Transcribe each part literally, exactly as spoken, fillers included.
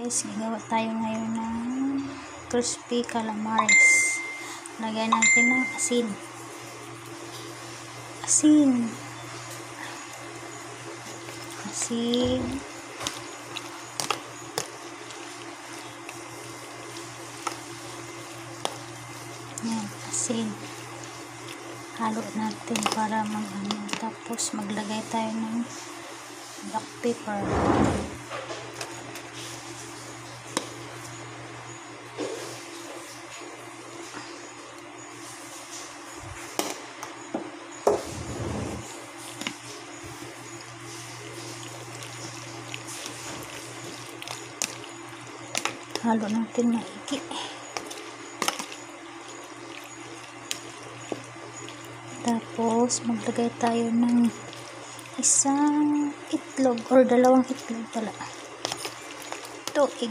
guys, gagawa tayo ngayon ng crispy calamaris. Lagyan natin ng asin. Asin. Asin. Yan, asin. Halo natin para mag-ano. Tapos maglagay tayo ng black pepper. Halo natin maigi. Tapos maglagay tayo ng isang itlog or dalawang itlog pala. Ito, egg.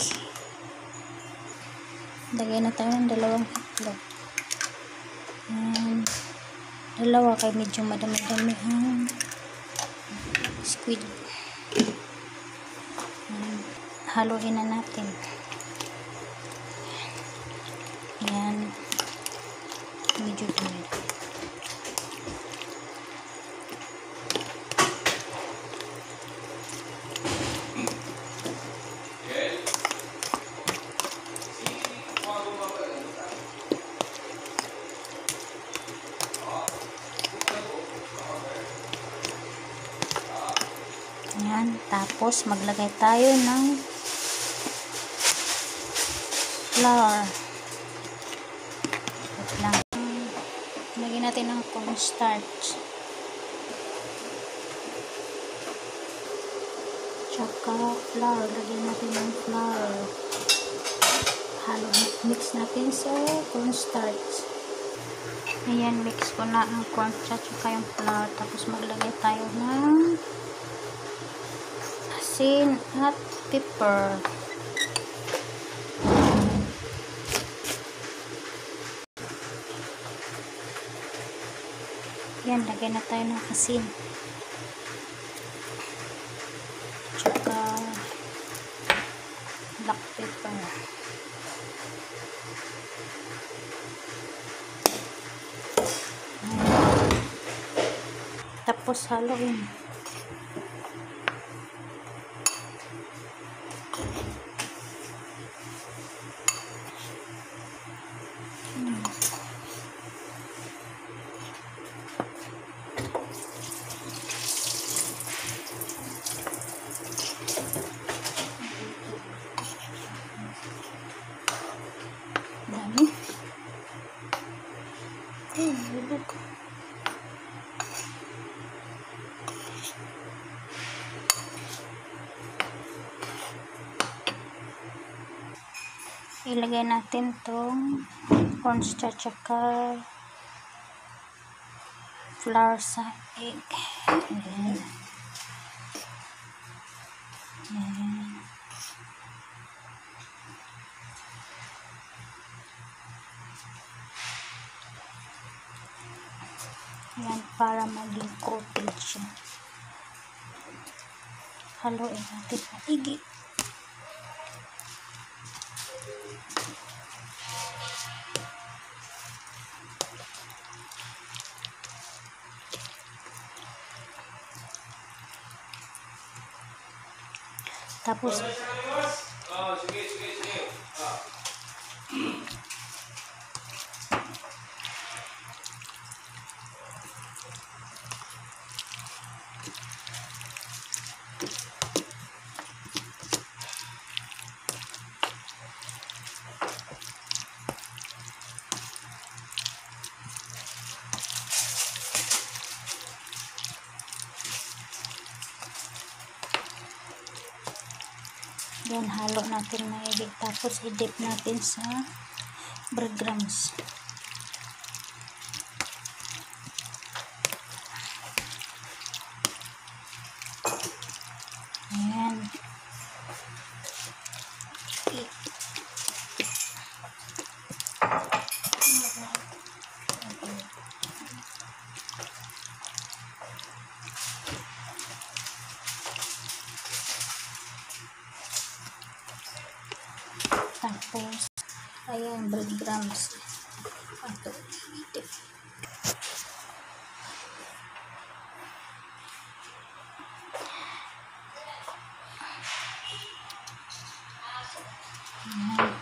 Lagay na tayo ng dalawang itlog. Ayan. Dalawa kay medyo madami-dami ang squid. Ayan. Haluin na natin. Ayan. Medyo dumi. Ayan. Tapos maglagay tayo ng flour. Wait lang. Lagyan natin ng cornstarch. Tsaka flour. Lagyan natin ng flour. Halo. Mix natin sa cornstarch. Ayan. Mix ko na ang cornstarch tsaka yung flour. Tapos maglagay tayo ng asin at pepper. Yan, lagay na tayo ng asin. Tsaka black pepper. Tapos haluin. Hmm. Dami. Eh, bulog. Ilagay natin tong cornstarch tsaka flour sa egg. Ayan. Ayan. Ayan, para maging coated siya. Haluin natin maigi. Tapos oh, sige, sige, sige. Ah. yan, halo natin maigi. Tapos i-dip natin sa breadcrumbs. Ayan. Tapos, ayan, breadcrumbs. Ato, itik. Ayan.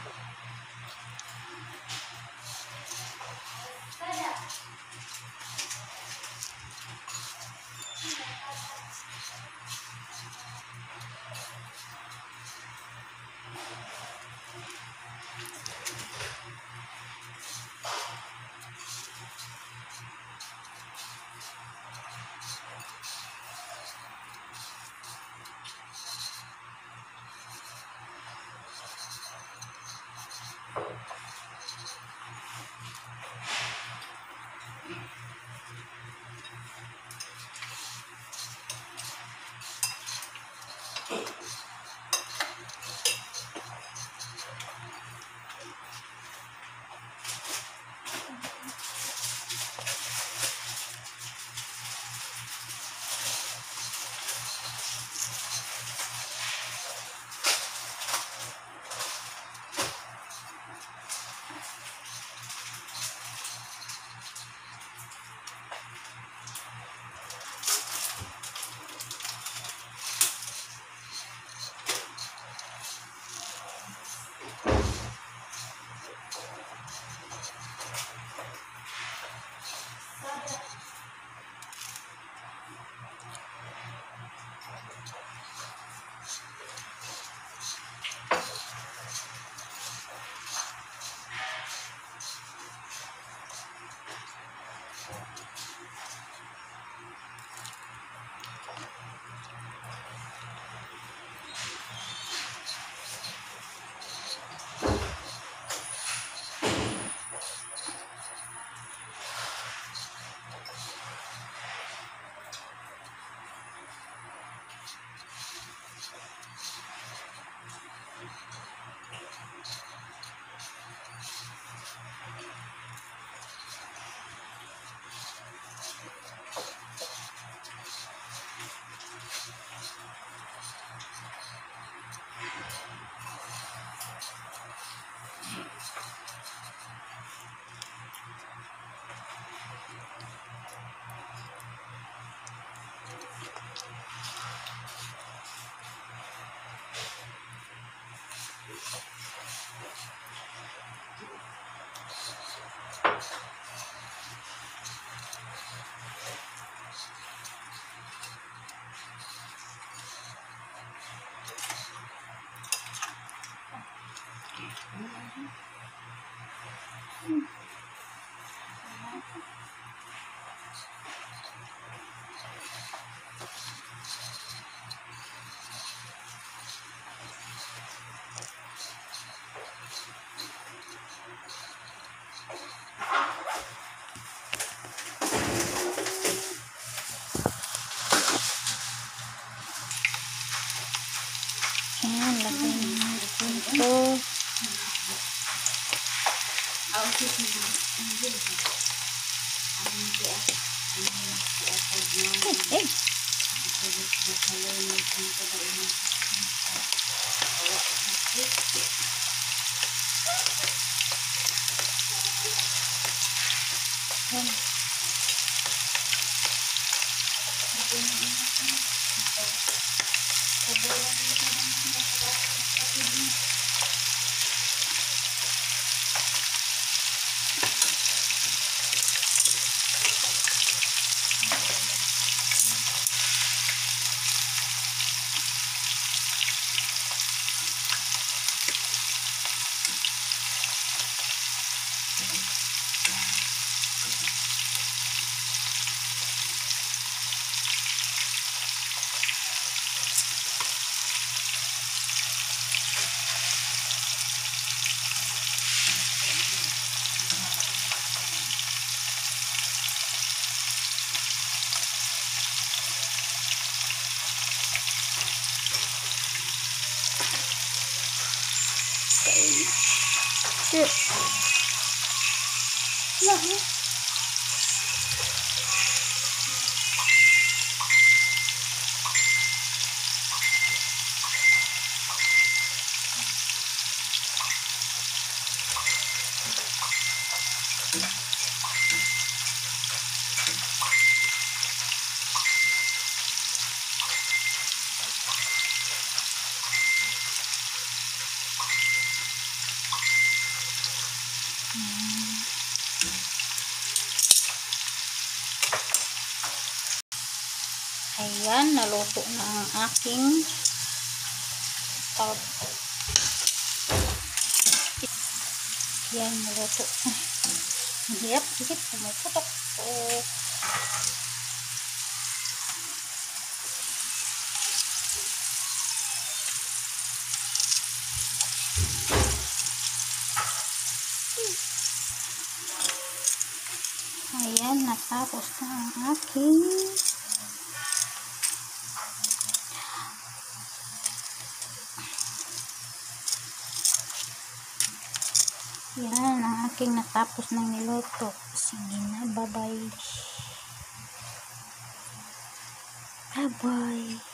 Ayan, lagyan natin ito. Eh, eh. Ayan. Shit. Wala. Ayan, naluto na ang aking tart. Ayan, naluto. Ang hirap, higit, pumuputok. Oh. Ayan, natapos na ang aking Yan ang aking natapos ng niluto. Sige na, bye bye. Bye bye.